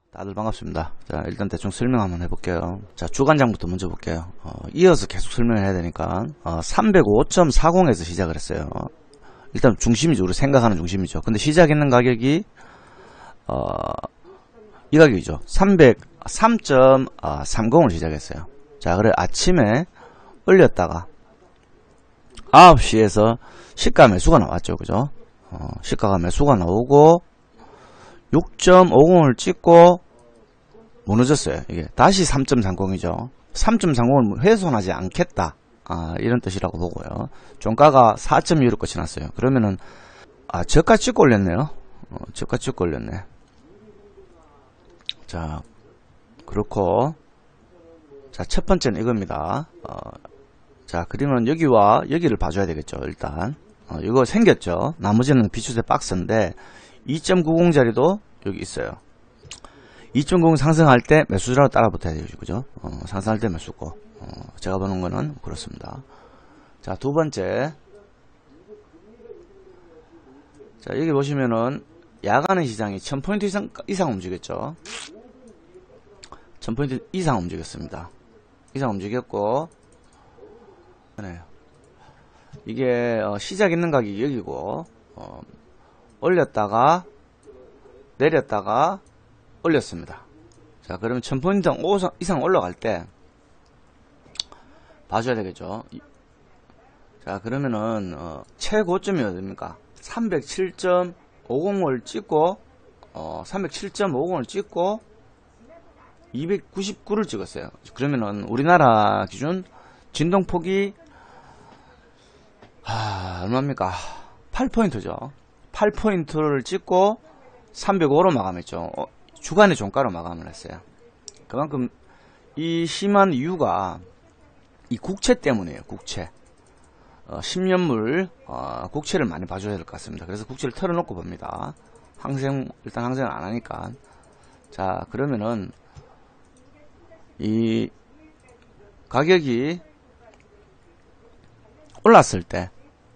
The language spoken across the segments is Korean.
다들 반갑습니다. 자, 일단 대충 설명 한번 해볼게요. 자, 주간장부터 먼저 볼게요. 이어서 계속 설명을 해야 되니까 305.40에서 시작을 했어요. 일단 중심이죠. 우리 생각하는 중심이죠. 근데 시작했는 가격이 이 가격이죠. 303.30을 시작했어요. 자, 그래 아침에 올렸다가 9시에서 시가 매수가 나왔죠. 그죠? 시가가 매수가 나오고 6.50을 찍고 무너졌어요. 이게 다시 3.30이죠. 3.30을 훼손하지 않겠다. 이런 뜻이라고 보고요. 종가가 4.25로 끝이 났어요. 그러면은 저가 찍고 올렸네요. 저가 찍고 올렸네. 자, 그렇고 자, 첫 번째는 이겁니다. 자, 그러면 여기와 여기를 봐줘야 되겠죠. 일단 이거 생겼죠. 나머지는 비추세 박스인데 2.90짜리도 여기 있어요. 2.90 상승할 때 매수주라고 따라 붙어야 되죠. 그죠? 상승할 때 매수고. 제가 보는 거는 그렇습니다. 자, 두 번째. 자, 여기 보시면은 야간의 시장이 1000포인트 이상 움직였죠. 1000포인트 이상 움직였습니다. 이상 움직였고, 이게 시작 있는 가격이 여기고, 올렸다가 내렸다가 올렸습니다. 자, 그러면 1000포인트 이상 올라갈 때 봐줘야 되겠죠. 자, 그러면은 최고점이 어딥니까? 307.50을 찍고 307.50을 찍고 299를 찍었어요. 그러면은 우리나라 기준 진동폭이 얼마입니까? 8포인트죠. 8포인트를 찍고 305로 마감했죠. 주간의 종가로 마감을 했어요. 그만큼 이 심한 이유가 이 국채 때문이에요. 국채. 10년물 국채를 많이 봐줘야 될 것 같습니다. 그래서 국채를 털어놓고 봅니다. 일단 항생을 안 하니까. 자, 그러면은 이 가격이 올랐을 때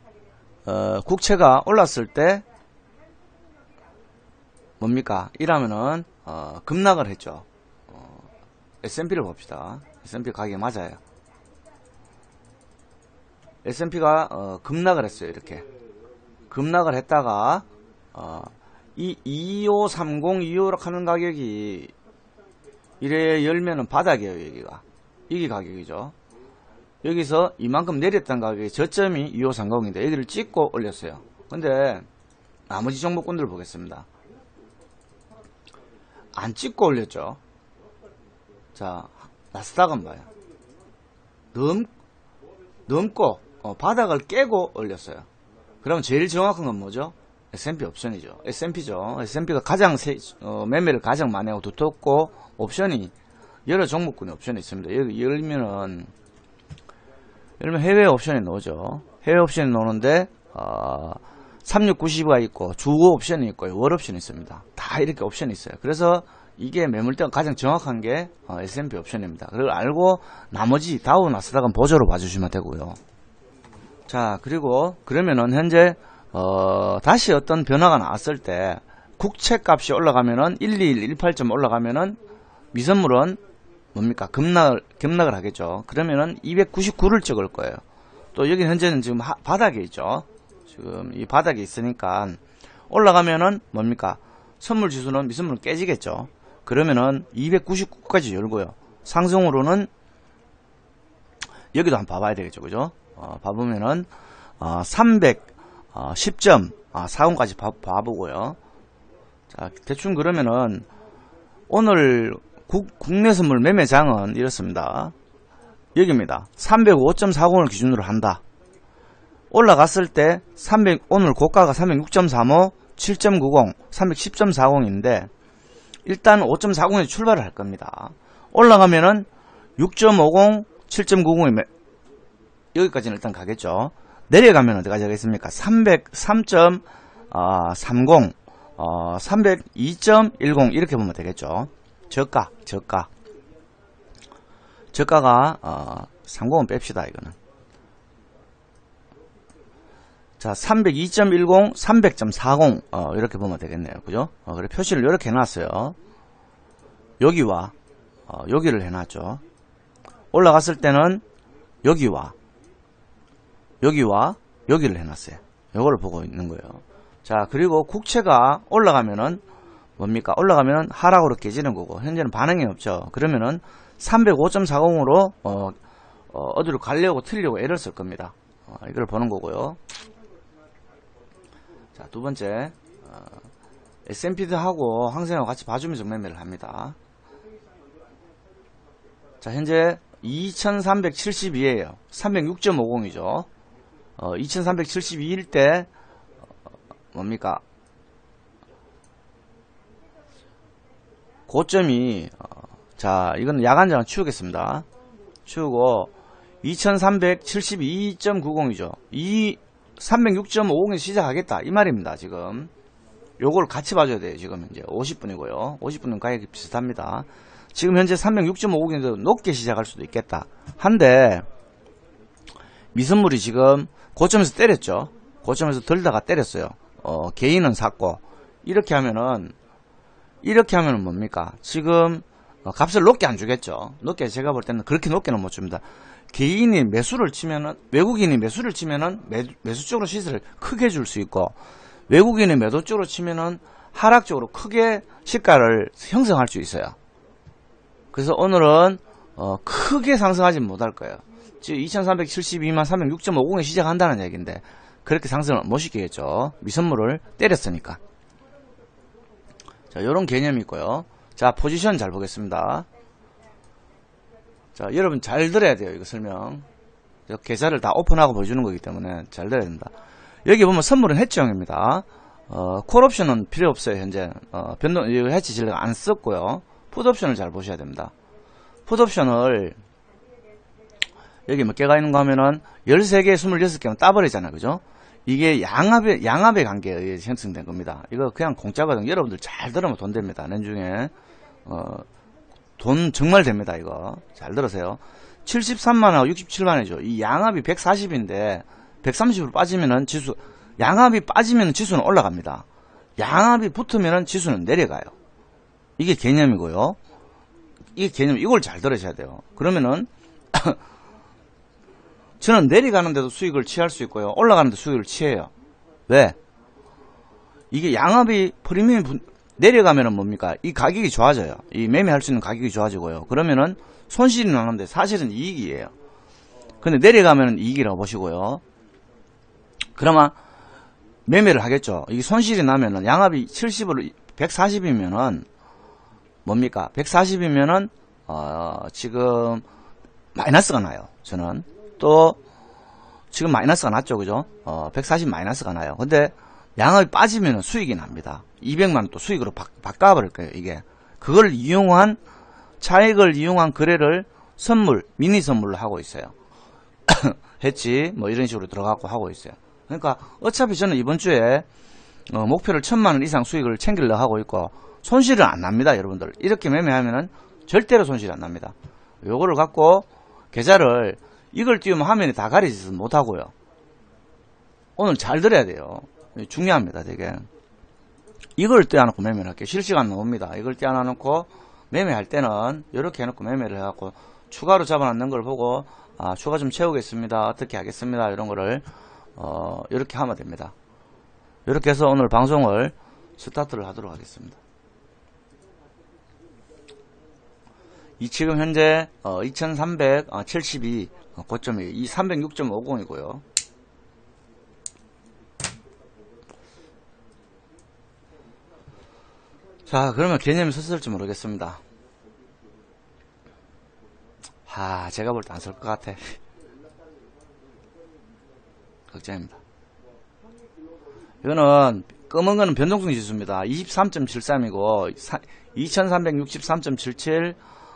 국채가 올랐을 때 뭡니까? 이라면은 급락을 했죠. S&P를 봅시다. S&P 가격이 맞아요. S&P가 급락을 했어요. 이렇게 급락을 했다가 이 2530, 25락 하는 가격이 이래 열면은 바닥이에요. 여기가 이게 가격이죠. 여기서 이만큼 내렸던 가격이 저점이 2530인데 여기를 찍고 올렸어요. 근데 나머지 종목군들 보겠습니다. 안 찍고 올렸죠. 자, 나스닥은 봐요. 넘고 바닥을 깨고 올렸어요. 그럼 제일 정확한 건 뭐죠? S&P 옵션이죠. S&P죠. S&P가 가장 매매를 가장 많이 하고 두텁고 옵션이 여러 종목군의 옵션이 있습니다. 여기 열면 해외 옵션이 나오죠. 해외 옵션이 나오는데 3690가 있고 주고 옵션이 있고 월 옵션이 있습니다. 다 이렇게 옵션이 있어요. 그래서 이게 매물대가 가장 정확한 게 S&P 옵션입니다. 그걸 알고 나머지 다우 나스닥은 보조로 봐주시면 되고요. 자, 그리고 그러면은 현재 다시 어떤 변화가 나왔을 때 국채 값이 올라가면은 1118점 올라가면은 미선물은 뭡니까? 급락을 하겠죠. 그러면은 299를 찍을 거예요. 또 여기 현재는 지금 바닥에 있죠. 지금 이 바닥에 있으니까 올라가면은 뭡니까? 선물 지수는 미선물은 깨지겠죠. 그러면은 299까지 열고요. 상승으로는 여기도 한번 봐봐야 되겠죠. 그죠? 봐보면은 310점 40까지 봐보고요. 자, 대충 그러면은 오늘 국내 선물 매매장은 이렇습니다. 여기입니다. 305.40을 기준으로 한다. 올라갔을 때 오늘 고가가 306.35, 7.90, 310.40인데 일단 5.40에서 출발을 할 겁니다. 올라가면은 6.50, 7.90이 여기까지는 일단 가겠죠. 내려가면 어디까지 가겠습니까? 303.30, 302.10 이렇게 보면 되겠죠. 저가가 30은 뺍시다. 이거는 자, 302.10, 300.40 이렇게 보면 되겠네요. 그죠? 그래 표시를 이렇게 해놨어요. 여기와 여기를 해놨죠. 올라갔을 때는 여기와 여기를 해놨어요. 요거를 보고 있는 거예요. 자, 그리고 국채가 올라가면은 뭡니까? 올라가면은 하락으로 깨지는 거고, 현재는 반응이 없죠. 그러면은 305.40으로 어디로 가려고 틀리려고 애를 쓸 겁니다. 이걸 보는 거고요. 자, 두 번째, S&P하고 항생하고 같이 봐주면서 매매를 합니다. 자, 현재 2372에요. 306.50이죠. 2372일 때 뭡니까? 고점이 자, 이건 야간장은 치우겠습니다. 치우고 2372.90이죠. 이 306.50에서 시작하겠다 이 말입니다. 지금 요걸 같이 봐줘야 돼요. 지금 이제 50분이고요. 50분은 가격이 비슷합니다. 지금 현재 306.50인데 높게 시작할 수도 있겠다. 한데 미선물이 지금 고점에서 때렸죠. 고점에서 들다가 때렸어요. 개인은 샀고 이렇게 하면은 뭡니까? 지금 값을 높게 안 주겠죠. 높게 제가 볼 때는 그렇게 높게는 못 줍니다. 개인이 매수를 치면은 외국인이 매수를 치면은 매수 쪽으로 시세를 크게 줄 수 있고 외국인이 매도 쪽으로 치면은 하락 쪽으로 크게 시가를 형성할 수 있어요. 그래서 오늘은 크게 상승하진 못할 거예요. 지금 2372만 306.50에 시작한다는 얘기인데 그렇게 상승을 못 시키겠죠. 미선물을 때렸으니까. 자, 요런 개념이 있고요. 자, 포지션 잘 보겠습니다. 자, 여러분 잘 들어야 돼요. 이거 설명. 계좌를 다 오픈하고 보여주는 거기 때문에 잘 들어야 됩니다. 여기 보면 선물은 해지형입니다. 콜옵션은 필요 없어요. 현재 변동 해지 전략 안 썼고요. 풋옵션을 잘 보셔야 됩니다. 풋옵션을 여기 몇 개가 있는가 하면은 13개, 26개면 따버리잖아요. 그죠? 이게 양압의 관계에 의해 형성된 겁니다. 이거 그냥 공짜거든요. 여러분들 잘 들으면 돈 됩니다. 나중에 돈 정말 됩니다. 이거 잘 들으세요. 73만원하고 67만원이죠. 이 양압이 140인데 130으로 빠지면은 양압이 빠지면 지수는 올라갑니다. 양압이 붙으면은 지수는 내려가요. 이게 개념이고요. 이걸 잘 들으셔야 돼요. 그러면은 저는 내려가는데도 수익을 취할 수 있고요. 올라가는데 수익을 취해요. 왜? 이게 양압이 프리미엄이 내려가면은 뭡니까? 이 가격이 좋아져요. 이 매매할 수 있는 가격이 좋아지고요. 그러면은 손실이 나는데 사실은 이익이에요. 근데 내려가면은 이익이라고 보시고요. 그러면 매매를 하겠죠. 이게 손실이 나면은 양압이 70으로 140이면은 뭡니까? 140이면은 지금 마이너스가 나요. 저는 또 지금 마이너스가 났죠. 그죠? 140 마이너스가 나요. 근데 양압이 빠지면 수익이 납니다. 200만원 또 수익으로 바꿔버릴 거예요. 이게 그걸 이용한 차익을 이용한 거래를 미니 선물로 하고 있어요. 했지 뭐 이런 식으로 들어가고 하고 있어요. 그러니까 어차피 저는 이번 주에 목표를 1000만원 이상 수익을 챙기려고 하고 있고 손실은 안 납니다. 여러분들 이렇게 매매하면은 절대로 손실이 안 납니다. 요거를 갖고 계좌를 이걸 띄우면 화면이 다 가리지도 못하고요. 오늘 잘 들어야 돼요. 중요합니다. 되게 이걸 떼어놓고 매매를 할게요. 실시간 나옵니다. 이걸 떼어놓고 매매할 때는 이렇게 해놓고 매매를 해갖고 추가로 잡아놨는 걸 보고 추가 좀 채우겠습니다. 어떻게 하겠습니다. 이런 거를 이렇게 하면 됩니다. 이렇게 해서 오늘 방송을 스타트를 하도록 하겠습니다. 지금 현재 2372 고점이 이 306.50이고요. 자, 그러면 개념이 썼을지 모르겠습니다. 제가 볼 때 안 쓸 것 같아. 걱정입니다. 이거는 검은 거는 변동성 지수입니다. 23.73이고 2363.77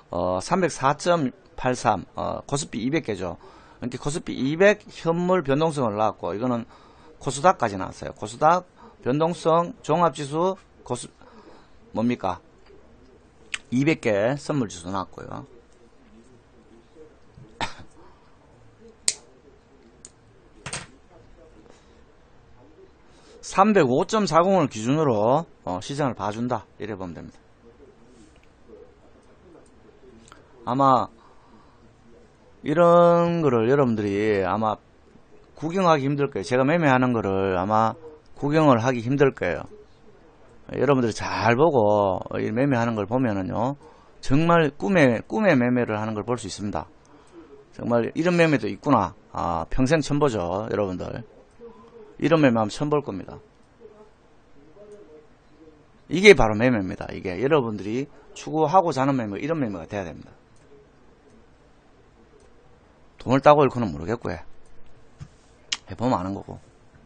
304.83 코스피 200개죠. 이렇게 코스피 200 현물 변동성을 나왔고 이거는 코스닥까지 나왔어요. 코스닥 변동성 종합지수 뭡니까? 200개 선물지수 나왔고요. 305.40을 기준으로 시장을 봐준다 이래 보면 됩니다. 아마 이런 거를 여러분들이 아마 구경하기 힘들 거예요. 제가 매매하는 거를 아마 구경을 하기 힘들 거예요. 여러분들이 잘 보고 이 매매하는 걸 보면은요, 정말 꿈의 매매를 하는 걸 볼 수 있습니다. 정말 이런 매매도 있구나. 평생 처음 보죠, 여러분들. 이런 매매하면 처음 볼 겁니다. 이게 바로 매매입니다. 이게 여러분들이 추구하고자 하는 매매, 이런 매매가 돼야 됩니다. 돈을 따고 잃고는 모르겠고요. 해보면 아는 거고.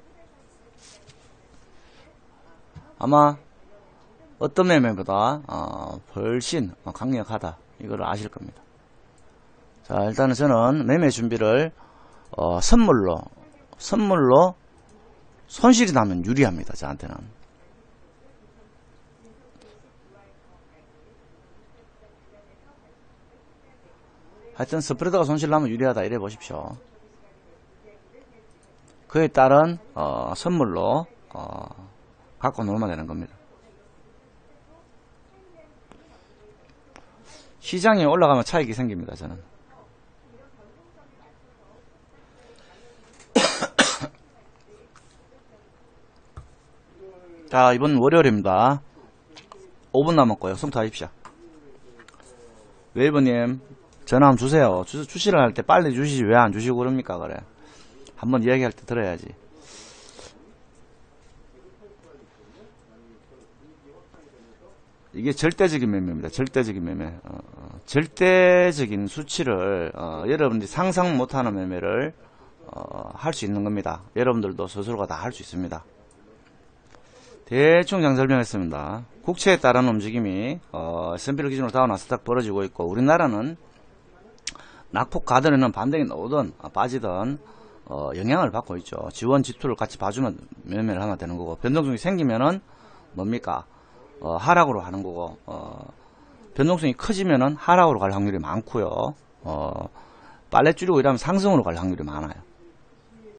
아마 어떤 매매보다 훨씬 강력하다, 이걸 아실 겁니다. 자, 일단은 저는 매매 준비를 선물로 손실이 나면 유리합니다. 저한테는. 하여튼 스프레드가 손실 나면 유리하다, 이래 보십시오. 그에 따른 선물로 갖고 놀면 되는 겁니다. 시장이 올라가면 차익이 생깁니다. 저는. 자, 이번 월요일입니다. 5분 남았고요. 성투하십시오. 웨이버님, 전화 한번 주세요. 주시를 할 때 빨리 주시지 왜 안 주시고 그럽니까? 그래. 한번 이야기할 때 들어야지. 이게 절대적인 매매입니다. 절대적인 매매. 절대적인 수치를 여러분들이 상상 못하는 매매를 할 수 있는 겁니다. 여러분들도 스스로가 다 할 수 있습니다. 대충 장 설명했습니다. 국채에 따른 움직임이 S&P를 기준으로 다우 나스닥 벌어지고 있고, 우리나라는 낙폭 가더라는 반등이 나오든 빠지든 영향을 받고 있죠. 지원 지투를 같이 봐주면 매매를 하면 되는 거고, 변동성이 생기면은 뭡니까? 하락으로 하는 거고, 변동성이 커지면은 하락으로 갈 확률이 많고요. 빨래 줄이고 이러면 상승으로 갈 확률이 많아요.